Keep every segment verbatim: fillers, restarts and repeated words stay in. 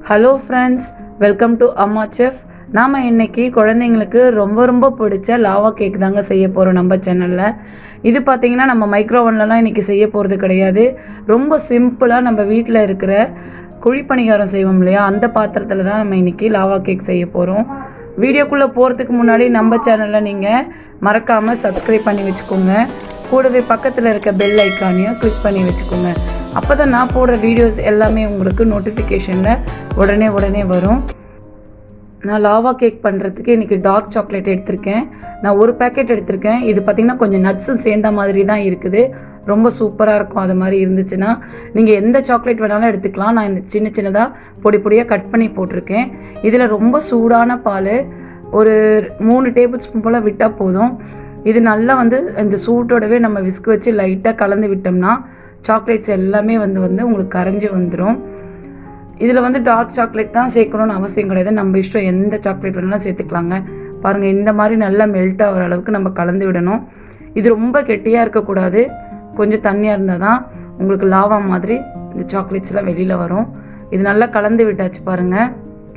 Hello friends, welcome to Amma chef. நாம் இன்றைக்கி குழந்தைங்களுக்கு ரொம்ப ரொம்ப பிடிச்ச லாவா கேக் தாங்க செய்ய போகிறோம் நம்ம சேனலில். இது பார்த்திங்கன்னா நம்ம மைக்ரோவன்லலாம் இன்றைக்கி செய்ய போகிறது கிடையாது. ரொம்ப சிம்பிளாக நம்ம வீட்டில் இருக்கிற குழிப்பணிகாரம் செய்வோம் இல்லையா, அந்த பாத்திரத்தில் தான் நம்ம இன்றைக்கி லாவா கேக் செய்ய போகிறோம். வீடியோக்குள்ளே போகிறதுக்கு முன்னாடி நம்ம சேனலில் நீங்கள் மறக்காமல் சப்ஸ்கிரைப் பண்ணி வச்சுக்கோங்க. கூடவே பக்கத்தில் இருக்க பெல் ஐக்கானையும் கிளிக் பண்ணி வச்சுக்கோங்க. அப்போ தான் நான் போடுற வீடியோஸ் எல்லாமே உங்களுக்கு நோட்டிஃபிகேஷனில் உடனே உடனே வரும். நான் லாவா கேக் பண்ணுறதுக்கு இன்றைக்கி டார்க் சாக்லேட் எடுத்திருக்கேன். நான் ஒரு பேக்கெட் எடுத்திருக்கேன். இது பார்த்திங்கன்னா கொஞ்சம் நட்ஸும் சேர்ந்த மாதிரி தான் இருக்குது. ரொம்ப சூப்பராக இருக்கும். அது மாதிரி இருந்துச்சுன்னா நீங்கள் எந்த சாக்லேட் வேணாலும் எடுத்துக்கலாம். நான் இந்த சின்ன சின்னதாக பொடி பொடியாக கட் பண்ணி போட்டிருக்கேன். இதில் ரொம்ப சூடான பால் ஒரு மூணு டேபிள் ஸ்பூன் போல் விட்டால் போதும். இது நல்லா வந்து இந்த சூட்டோடவே நம்ம விஸ்க் வச்சு லைட்டாக கலந்து விட்டோம்னா சாக்லேட்ஸ் எல்லாமே வந்து வந்து உங்களுக்கு கரைஞ்சி வந்துடும். இதில் வந்து டார்க் சாக்லேட் தான் சேர்க்கணும்னு அவசியம் கிடையாது. நம்ம இஷ்டம் எந்த சாக்லேட் வேணாலும் சேர்த்துக்கலாங்க. பாருங்கள், இந்த மாதிரி நல்லா மெல்ட் ஆகிற அளவுக்கு நம்ம கலந்து விடணும். இது ரொம்ப கெட்டியாக இருக்கக்கூடாது, கொஞ்சம் தண்ணியாக இருந்தால் தான் உங்களுக்கு லாவா மாதிரி இந்த சாக்லேட்ஸ்லாம் வெளியில் வரும். இது நல்லா கலந்து விட்டாச்சு பாருங்கள்.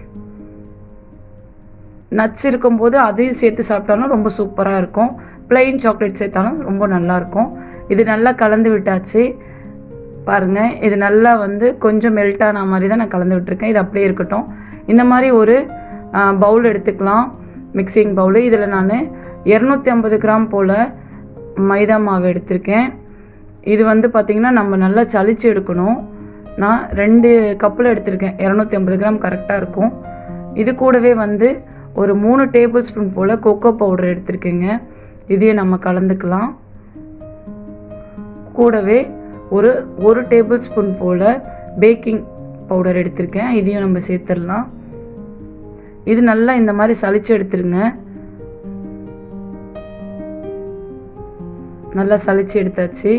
நட்ஸ் இருக்கும்போது அதையும் சேர்த்து சாப்பிட்டாலும் ரொம்ப சூப்பராக இருக்கும். ப்ளைன் சாக்லேட் சேர்த்தாலும் ரொம்ப நல்லாயிருக்கும். இது நல்லா கலந்து விட்டாச்சு பாருங்கள். இது நல்லா வந்து கொஞ்சம் மெல்ட் ஆன மாதிரி தான் நான் கலந்து விட்டுருக்கேன். இது அப்படியே இருக்கட்டும். இந்த மாதிரி ஒரு பவுல் எடுத்துக்கலாம், மிக்சிங் பவுலு. இதில் நான் இரநூத்தி ஐம்பது கிராம் போல் மைதா மாவு எடுத்திருக்கேன். இது வந்து பார்த்திங்கன்னா நம்ம நல்லா சலிச்சு எடுக்கணும். நான் ரெண்டு கப்பில் எடுத்திருக்கேன். இரநூத்தி ஐம்பது கிராம் கரெக்டாக இருக்கும். இது கூடவே வந்து ஒரு மூணு டேபிள் ஸ்பூன் போல் கொக்கோ பவுடர் எடுத்திருக்கேங்க. இதையும் நம்ம கலந்துக்கலாம். கூடவே ஒரு ஒரு டேபிள் ஸ்பூன் போல் பேக்கிங் பவுடர் எடுத்திருக்கேன். இதையும் நம்ம சேர்த்துடலாம். இது நல்லா இந்த மாதிரி சலிச்சு எடுத்துருங்க. நல்லா சலிச்சு எடுத்தாச்சு.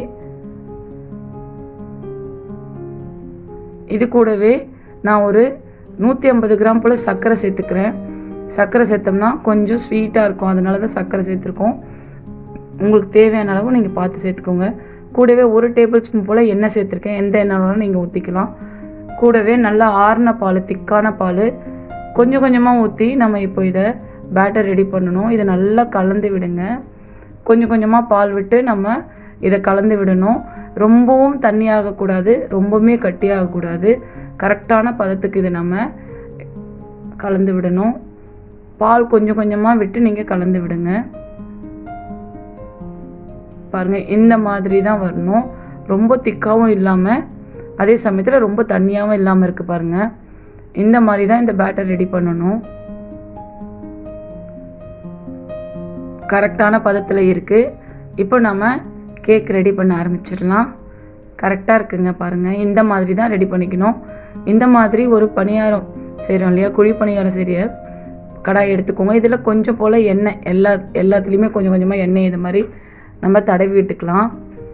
இது கூடவே நான் ஒரு நூற்றி ஐம்பது கிராம் போல் சர்க்கரை சேர்த்துக்கிறேன். சர்க்கரை சேர்த்தோம்னா கொஞ்சம் ஸ்வீட்டாக இருக்கும், அதனால தான் சர்க்கரை சேர்த்துருக்கோம். உங்களுக்கு தேவையான அளவு நீங்கள் பார்த்து சேர்த்துக்கோங்க. கூடவே ஒரு டேபிள் ஸ்பூன் போல் எண்ணெய் சேர்த்துருக்கேன். எந்த எண்ணெய்னாலும் நீங்கள் ஊற்றிக்கலாம். கூடவே நல்லா ஆறின பால், திக்கான பால் கொஞ்சம் கொஞ்சமாக ஊற்றி நம்ம இப்போ இதை பேட்டர் ரெடி பண்ணணும். இதை நல்லா கலந்து விடுங்க. கொஞ்சம் கொஞ்சமாக பால் விட்டு நம்ம இதை கலந்து விடணும். ரொம்பவும் தண்ணியாகக்கூடாது, ரொம்பவுமே கட்டியாகக்கூடாது. கரெக்டான பதத்துக்கு இதை நம்ம கலந்து விடணும். பால் கொஞ்சம் கொஞ்சமாக விட்டு நீங்கள் கலந்து விடுங்க. பாருங்கள், இந்த மாதிரி தான் வரணும். ரொம்ப திக்காகவும் இல்லாமல் அதே சமயத்தில் ரொம்ப தண்ணியாகவும் இல்லாமல் இருக்குது பாருங்கள். இந்த மாதிரி தான் இந்த பேட்டர் ரெடி பண்ணணும். கரெக்டான பதத்தில் இருக்குது. இப்போ நம்ம கேக் ரெடி பண்ண ஆரம்பிச்சிடலாம். கரெக்டாக இருக்குங்க பாருங்கள். இந்த மாதிரி தான் ரெடி பண்ணிக்கணும். இந்த மாதிரி ஒரு பணியாரம் செய்கிறோம் இல்லையா, குழி பணியாரம் செய்கிற கடாய் எடுத்துக்கோங்க. இதில் கொஞ்சம் போல் எண்ணெய், எல்லா எல்லாத்துலேயுமே கொஞ்சம் கொஞ்சமாக எண்ணெய் இது மாதிரி நம்ம தடவி விட்டுக்கலாம்.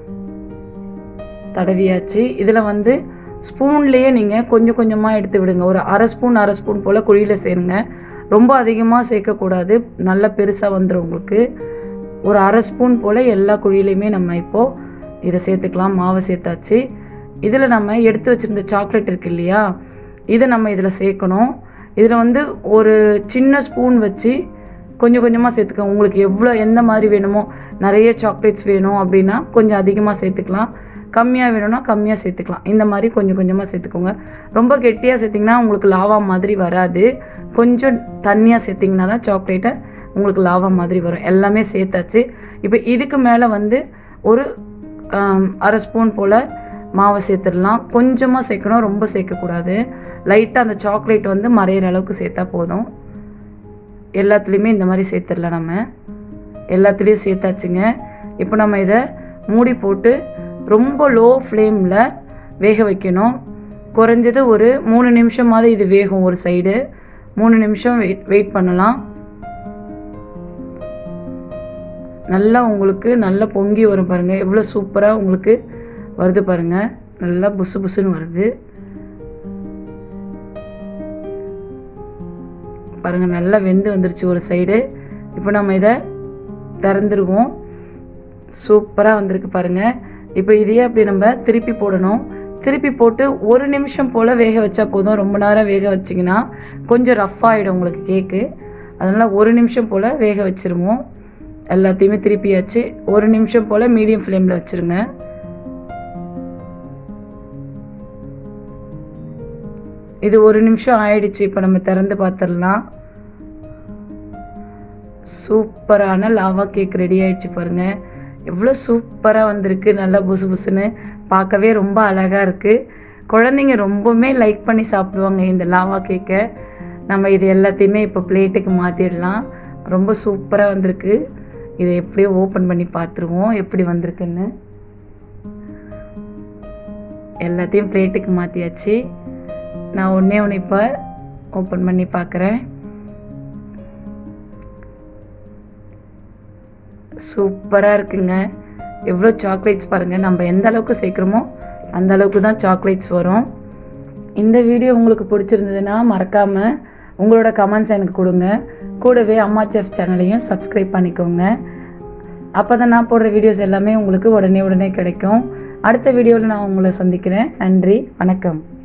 தடவியாச்சு. இதில் வந்து ஸ்பூன்லேயே நீங்கள் கொஞ்சம் கொஞ்சமாக எடுத்து விடுங்க. ஒரு அரை ஸ்பூன் அரை ஸ்பூன் போல் குழியில் சேருங்க. ரொம்ப அதிகமாக சேர்க்கக்கூடாது, நல்லா பெருசாக வந்துடும் உங்களுக்கு. ஒரு அரை ஸ்பூன் போல் எல்லா குழியிலையுமே நம்ம இப்போது இதை சேர்த்துக்கலாம். மாவை சேர்த்தாச்சு. இதில் நம்ம எடுத்து வச்சுருந்த சாக்லேட் இருக்குது இல்லையா, இதை நம்ம இதில் சேர்க்கணும். இதில் வந்து ஒரு சின்ன ஸ்பூன் வச்சு கொஞ்சம் கொஞ்சமாக சேர்த்துக்கோங்க. உங்களுக்கு எவ்வளோ எந்த மாதிரி வேணுமோ, நிறைய சாக்லேட்ஸ் வேணும் அப்படின்னா கொஞ்சம் அதிகமாக சேர்த்துக்கலாம், கம்மியாக வேணும்னா கம்மியாக சேர்த்துக்கலாம். இந்த மாதிரி கொஞ்சம் கொஞ்சமாக சேர்த்துக்கோங்க. ரொம்ப கெட்டியாக சேர்த்திங்கன்னா உங்களுக்கு லாவா மாதிரி வராது. கொஞ்சம் தண்ணியாக சேர்த்திங்கன்னா தான் சாக்லேட்டை உங்களுக்கு லாவா மாதிரி வரும். எல்லாமே சேர்த்தாச்சு. இப்போ இதுக்கு மேலே வந்து ஒரு அரை ஸ்பூன் போல் மாவை சேர்த்துடலாம். கொஞ்சமாக சேர்க்கணும், ரொம்ப சேர்க்கக்கூடாது. லைட்டாக அந்த சாக்லேட் வந்து மறையிற அளவுக்கு சேர்த்தா போதும். எல்லாத்துலேயுமே இந்த மாதிரி சேர்த்துடலாம். நம்ம எல்லாத்துலேயும் சேர்த்தாச்சுங்க. இப்போ நம்ம இதை மூடி போட்டு ரொம்ப லோ ஃப்ளேமில் வேக வைக்கணும். குறைஞ்சது ஒரு மூணு நிமிஷமாவது இது வேகும். ஒரு சைடு மூணு நிமிஷம் வெயிட் வெயிட் பண்ணலாம். நல்லா உங்களுக்கு நல்லா பொங்கி வரும் பாருங்கள். எவ்வளோ சூப்பராக உங்களுக்கு வருது பாருங்கள். நல்லா புசு புசுன்னு வருது பாருங்கள். நல்லா வெந்து வந்துருச்சு ஒரு சைடு. இப்போ நம்ம இதை திறந்துருவோம். சூப்பராக வந்திருக்கு பாருங்கள். இப்போ இதையே அப்படி நம்ம திருப்பி போடணும். திருப்பி போட்டு ஒரு நிமிஷம் போல் வேக வச்சா போதும். ரொம்ப நேரம் வேக வச்சிங்கன்னா கொஞ்சம் ரஃப் ஆகிடும் உங்களுக்கு கேக்கு. அதனால் ஒரு நிமிஷம் போல் வேக வச்சுருவோம். எல்லாத்தையுமே திருப்பியாச்சு. ஒரு நிமிஷம் போல் மீடியம் ஃப்ளேமில் வச்சுருங்க. இது ஒரு நிமிஷம் ஆயிடுச்சு. இப்போ நம்ம திறந்து பார்த்துடலாம். சூப்பரான லாவா கேக் ரெடி ஆயிடுச்சு பாருங்கள். எவ்வளோ சூப்பராக வந்திருக்கு. நல்லா புசு புசுன்னு பார்க்கவே ரொம்ப அழகாக இருக்குது. குழந்தைங்க ரொம்பவுமே லைக் பண்ணி சாப்பிடுவாங்க இந்த லாவா கேக்கை. நம்ம இது எல்லாத்தையுமே இப்போ பிளேட்டுக்கு மாற்றிடலாம். ரொம்ப சூப்பராக வந்திருக்கு. இதை எப்படியோ ஓப்பன் பண்ணி பார்த்துருவோம் எப்படி வந்திருக்குன்னு. எல்லாத்தையும் பிளேட்டுக்கு மாற்றியாச்சு. நான் ஒன்றே ஒன்று இப்போ ஓப்பன் பண்ணி பார்க்குறேன். சூப்பராக இருக்குங்க. எவ்வளோ சாக்லேட்ஸ் பாருங்கள். நம்ம எந்த அளவுக்கு சேர்க்குறோமோ அந்த அளவுக்கு தான் சாக்லேட்ஸ் வரும். இந்த வீடியோ உங்களுக்கு பிடிச்சிருந்ததுன்னா மறக்காமல் உங்களோட கமெண்ட்ஸ் எனக்கு கொடுங்க. கூடவே அம்மா செஃப் சேனலையும் சப்ஸ்கிரைப் பண்ணிக்கோங்க. அப்போ தான் நான் போடுற வீடியோஸ் எல்லாமே உங்களுக்கு உடனே உடனே கிடைக்கும். அடுத்த வீடியோவில் நான் உங்களை சந்திக்கிறேன். நன்றி, வணக்கம்.